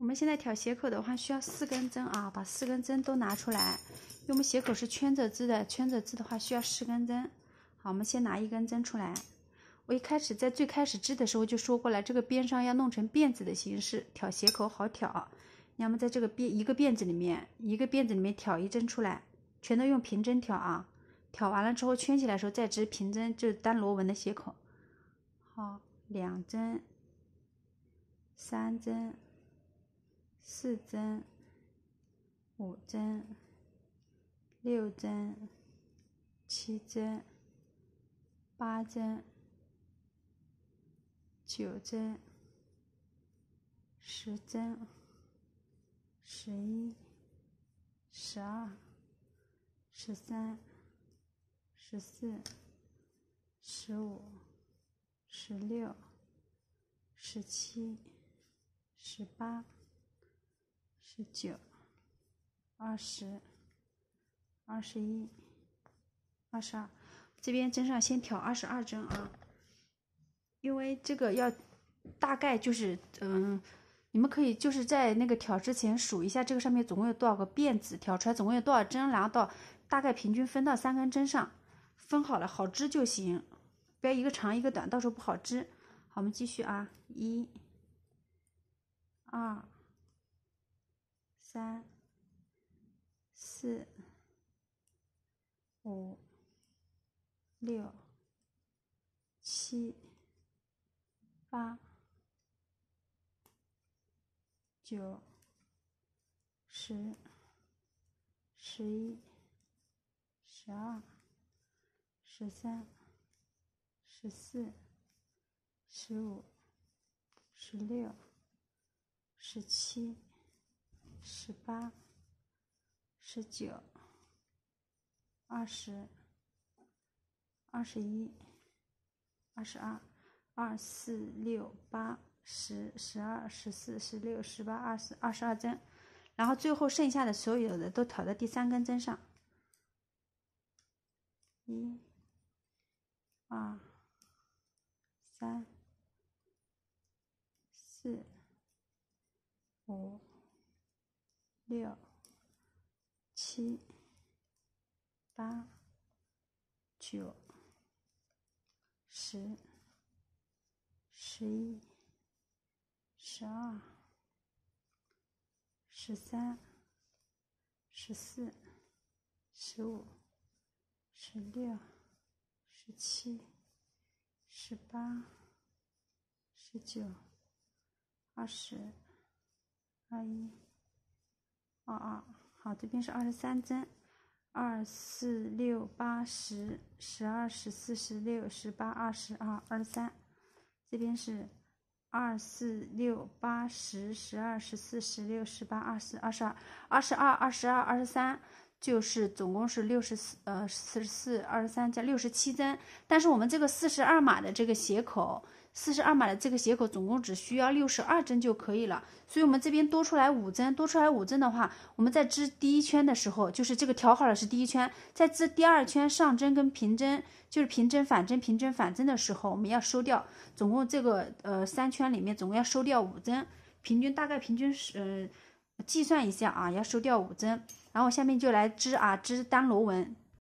我们现在挑斜口的话，需要4根针啊，把4根针都拿出来。因为我们斜口是圈着织的，圈着织的话需要10根针。好，我们先拿1根针出来。我在最开始织的时候就说过了，这个边上要弄成辫子的形式，挑斜口好挑。要么在这个一个辫子里面挑1针出来，全都用平针挑啊。挑完了之后圈起来的时候再织平针，就是单螺纹的斜口。好，2针、3针、4针、5针、6针、7针、8针、9针、10针、11、12、13、14、15、16、17、18、19、20、21、22。这边针上先挑22针啊，因为这个要大概就是你们可以就是在那个挑之前数一下这个上面总共有多少个辫子，挑出来总共有多少针，然后大概平均分到3根针上，分好了好织就行，不要一个长一个短，到时候不好织。好，我们继续啊，1、2、3、4、5、6、7、8、9、10、11、12、13、14、15、16、17、18、19、20、21、22、24、6、8、10、12、14、16、18、20、22针，然后最后剩下的所有的都挑在第3根针上。1、2、3、4、5、6、7、8、9、10、11、12、13、14、15、16、17、18、19、20、21、22。好，这边是23针，2、4、6、8、10、12、14、16、18、22、23。这边是2、4、6、8、10、12、14、16、18、24、22、22、23，就是总共是44、23加67针。但是我们这个42码的这个斜口，42码的这个斜口总共只需要62针就可以了，所以我们这边多出来5针，多出来5针的话，我们在织第1圈的时候，就是这个调好了是第1圈，在织第2圈上针跟平针，就是平针反针平针反针的时候，我们要收掉，总共这个3圈里面总共要收掉5针，大概平均计算一下啊，要收掉5针。然后下面就来织啊，织单螺纹。